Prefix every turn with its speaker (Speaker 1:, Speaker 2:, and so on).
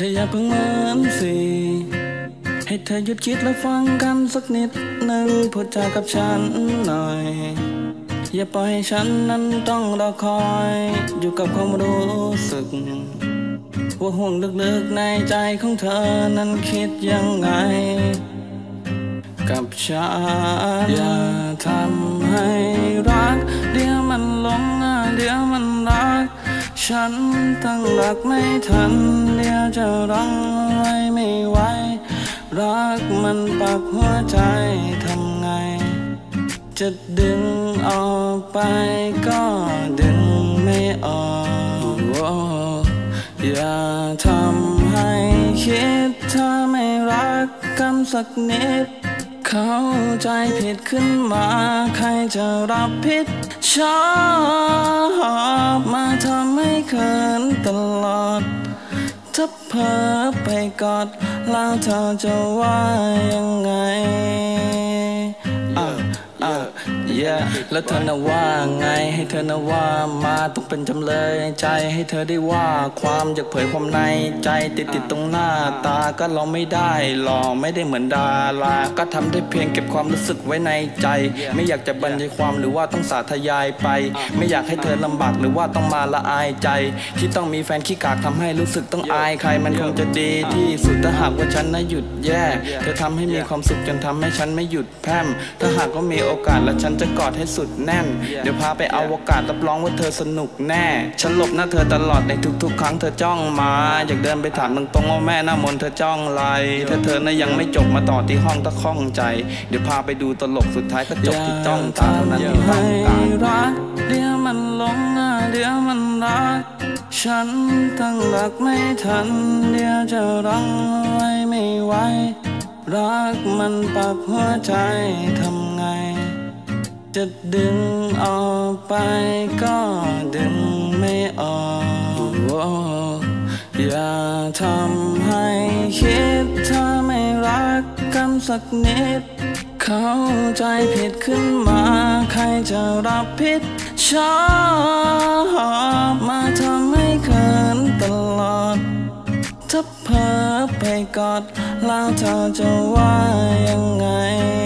Speaker 1: ธออย่าเพิ่งเหมือนสิให้เธอหยุดคิดและฟังกันสักนิดหนึ่งพูดจากับฉันหน่อยอย่าปล่อยให้ฉันนั้นต้องรอคอยอยู่กับความรู้สึกว่าห่วงลึกๆในใจของเธอนั้นคิดยังไงกับฉันอย่าทำให้รักเดี๋ยวมันหลงเดี๋ยวมันรักฉันตั้งหลักไม่ทันเดี๋ยวจะรั้งไว้ไม่ไหวรักมันปักหัวใจทำไงจะดึงออกไปก็ดึงไม่ออกอย่าทำให้คิดถ้าไม่รักกันสักนิดเข้าใจผิดขึ้นมาใครจะรับผิดชอบมาทำให้เขินตลอดถ้าเพ้อไปกอดแล้วเธอจะว่ายังไงแล้วเธอน่ะว่าไงให้เธอน่ะว่ามาต้องเป็นจำเลยใจให้เธอได้ว่าความอยากเผยความในใจติดตรงหน้าตาก็เราไม่ได้หล่อไม่ได้เหมือนดาราก็ทำได้เพียงเก็บความรู้สึกไว้ในใจไม่อยากจะบรรยายความหรือว่าต้องสาธยายไปไม่อยากให้เธอลำบากหรือว่าต้องมาละอายใจที่ต้องมีแฟนขี้กากทำให้รู้สึกต้องอายใครมันคงจะดีที่สุดถ้าหากว่าฉันน่ะหยุดแย่เธอทำให้มีความสุขจนทำให้ฉันไม่หยุดแพร่มถ้าหากว่ามีโอกาสและฉันจะกอดให้สุดแน่นเดี๋ยวพาไปอวกาศรับรองว่าเธอสนุกแน่ฉันหลบหน้าเธอตลอดในทุกๆครั้งเธอจ้องมาอยากเดินไปถามตรงๆว่าแม่หน้ามนเธอจ้องไรถ้าเธอน่ะยังไม่จบมาต่อที่ห้องตะข้องใจเดี๋ยวพาไปดูตลกสุดท้ายก็จบที่จ้องตาเท่านั้นที่ต้องการรักเดี๋ยวมันหลงเดี๋ยวมันรักฉันตั้งหลักไม่ทันเดี๋ยวจะรั้งไว้ไม่ไหวรักมันปักหัวใจทำไงจะดึงออกไปก็ดึงไม่ออกอย่าทำให้คิดถ้าไม่รักกันสักนิดเข้าใจผิดขึ้นมาใครจะรับผิดชอบมาทำให้เขินตลอดถ้าเพ้อไปกอดแล้วเธอจะว่ายังไง